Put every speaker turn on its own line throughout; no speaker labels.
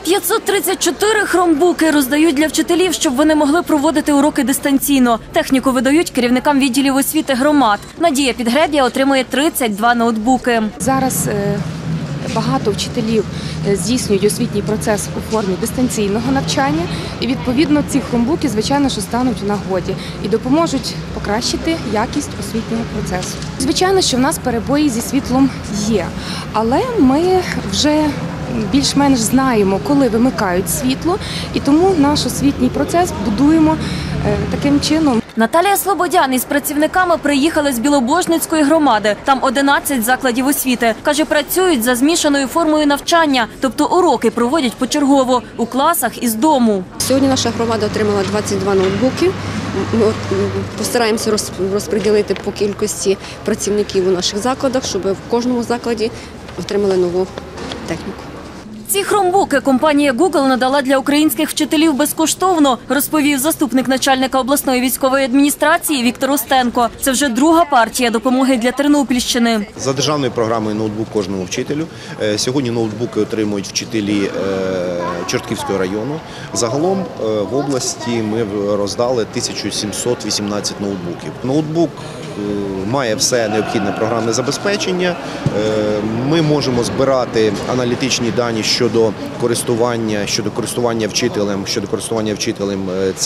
534 хромбуки роздають для вчителів, щоб вони могли проводити уроки дистанційно. Техніку видають керівникам відділів освіти громад. Надія Підгреб'я отримує 32 ноутбуки.
Зараз багато вчителів здійснюють освітній процес у формі дистанційного навчання. І, відповідно, ці хромбуки, звичайно, що стануть в нагоді і допоможуть покращити якість освітнього процесу. Звичайно, що в нас перебої зі світлом є, але ми вже більш-менш знаємо, коли вимикають світло, і тому наш освітній процес будуємо таким чином.
Наталія Слободян із працівниками приїхали з Білобожницької громади. Там 11 закладів освіти. Каже, працюють за змішаною формою навчання, тобто уроки проводять почергово у класах із дому.
Сьогодні наша громада отримала 22 ноутбуки. Ми постараємося розподілити по кількості працівників у наших закладах, щоб в кожному закладі отримали нову техніку.
Ці хромбуки компанія Google надала для українських вчителів безкоштовно, розповів заступник начальника обласної військової адміністрації Віктор Остенко. Це вже друга партія допомоги для Тернопільщини.
За державною програмою «Ноутбук кожному вчителю». Сьогодні ноутбуки отримують вчителі Чортківського району. Загалом в області ми роздали 1718 ноутбуків. Ноутбук має все необхідне програмне забезпечення. Ми можемо збирати аналітичні дані щодо користування вчителем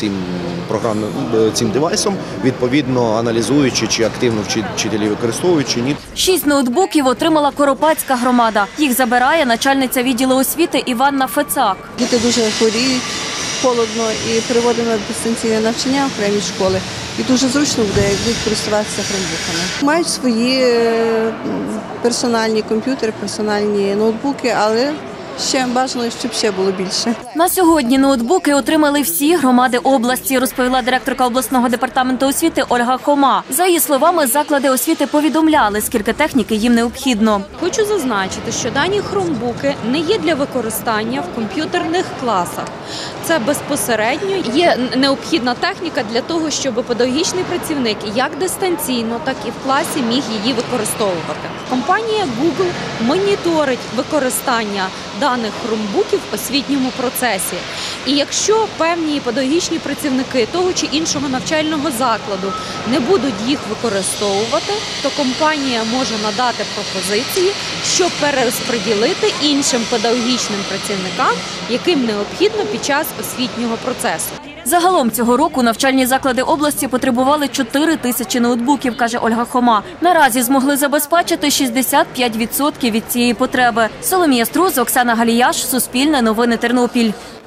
цим девайсом, відповідно аналізуючи, чи активно вчителі використовують, чи ні.
6 ноутбуків отримала Коропатська громада. Їх забирає начальниця відділу освіти Іванна Фецак.
Діти дуже хворіють, холодно, і переводимо на дистанційне навчання в окремі школи. І дуже зручно буде, як будуть користуватися хромбуками. Мають свої персональні комп'ютери, персональні ноутбуки, але ще бажано, щоб ще було більше.
На сьогодні ноутбуки отримали всі громади області, розповіла директорка обласного департаменту освіти Ольга Хома. За її словами, заклади освіти повідомляли, скільки техніки їм необхідно.
Хочу зазначити, що дані хромбуки не є для використання в комп'ютерних класах. Це безпосередньо є необхідна техніка для того, щоб педагогічний працівник як дистанційно, так і в класі міг її використовувати. Компанія Google моніторить використання даних хромбуків в освітньому процесі. І якщо певні педагогічні працівники того чи іншого навчального закладу не будуть їх використовувати, то компанія може надати пропозиції, щоб перерозподілити іншим педагогічним працівникам, яким необхідно під час освітнього процесу.
Загалом цього року навчальні заклади області потребували 4 тисячі ноутбуків, каже Ольга Хома. Наразі змогли забезпечити 65% від цієї потреби. Соломія Струз, Оксана Галіяш, Суспільне новини, Тернопіль.